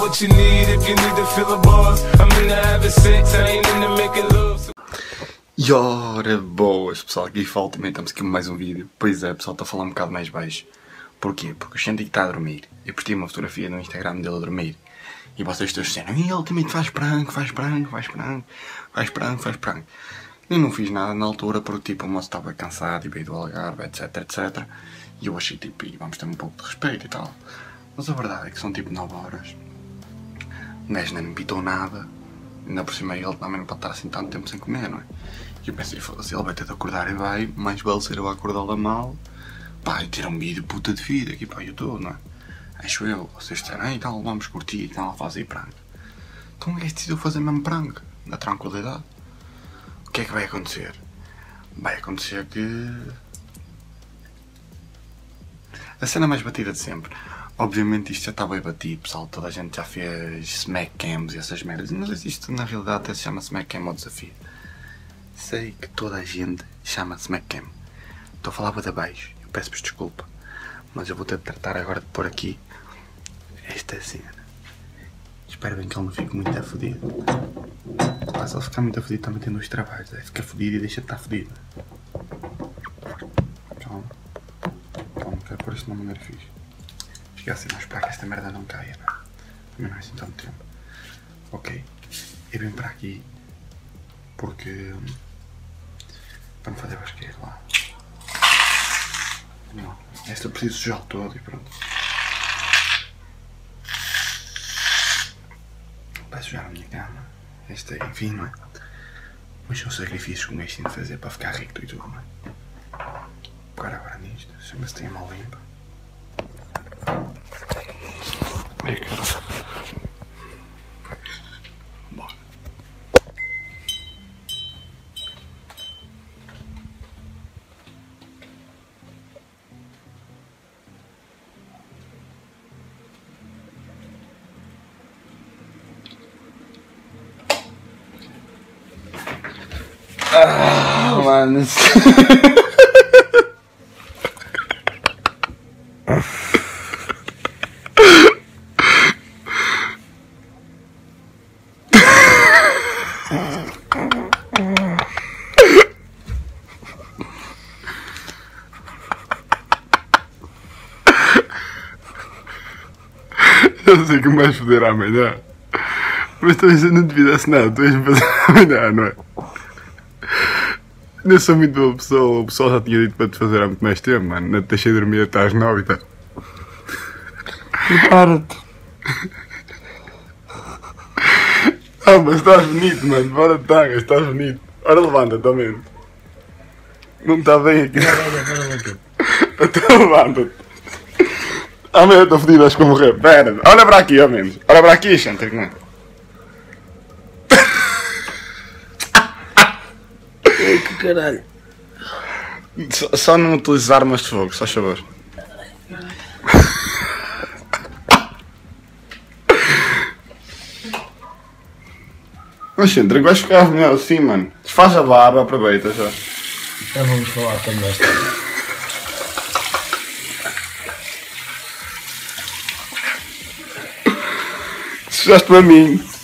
what you need if you need to feel a boss. I'm into having sex, I ain't into making love. E ora boas pessoal, aqui falta estamos aqui mais um vídeo. Pois é pessoal, estou a falar um bocado mais baixo. Porquê? Porque o Xanti está a dormir. Eu postei uma fotografia no Instagram dele a dormir. E vocês estão dizendo, e ele também faz prank. Eu não fiz nada na altura porque tipo o moço estava cansado e veio do Algarve, etc. E eu achei tipo, vamos ter um pouco de respeito e tal. Mas a verdade é que são tipo 9 horas. O gajo nem me pitou nada. Ainda por cima ele também não pode estar assim tanto tempo sem comer, não é? E eu pensei, foda-se, ele vai ter de acordar e vai, mais vale ser eu a acordá-la mal. Pá, e ter um vídeo puta de vida aqui para o YouTube, não é? Acho eu, vocês disseram, e tal, vamos curtir e tal, fazer prank. Então o gajo decidiu fazer mesmo prank, na tranquilidade. O que é que vai acontecer? Vai acontecer que... a cena mais batida de sempre. Obviamente isto já está bem batido, pessoal, toda a gente já fez smack cams e essas merdas, mas isto na realidade até se chama smack cam ao desafio. Sei que toda a gente chama smack cam. Estou a falar para baixo, eu peço-vos desculpa, mas eu vou ter de tratar agora de pôr aqui esta cena. Espero bem que ele não fique muito afodido. Mas se ele ficar muito afodido também tem dois trabalhos, é ficar fodido e deixa de estar fodido. Calma, quero pôr isto de uma maneira fixe. Fica assim, vamos esperar que esta merda não caia, não é? Também não é assim tanto tempo. Ok, eu venho para aqui porque para me fazer basqueiro lá. Não, esta eu preciso sujar todo e pronto. Vai sujar a minha cama. Esta é, enfim, não é? Mas são sacrifícios que um gajo tem de fazer para ficar rico e tudo, não é? Agora nisto, chama-se tem a mão limpa. Ai, caralho. Bora. Ah, mano. Eu sei que me vais foder amanhã, mas talvez eu não te fizesse nada, tu vais me fazer amanhã, não é? Eu sou muito boa pessoa, o pessoal já tinha dito para te fazer há muito mais tempo, mano, não te deixei dormir até às 9 e tal. Prepara-te. Ah, mas estás bonito, mano, bora de tangas, estás bonito. Ora levanta-te ao menos. Não está bem aqui. Então levanta-te. Amanhã estou fodido, acho que vou morrer. Pera, olha para aqui ao menos. Olha para aqui, Xanti, como é? Ai, que caralho. Só não utilizar armas de fogo, só favor. Mas Xanti, vais ficar melhor assim, mano. Desfaz a barba, aproveita já. Já vamos falar também. Sujaste-me a mim.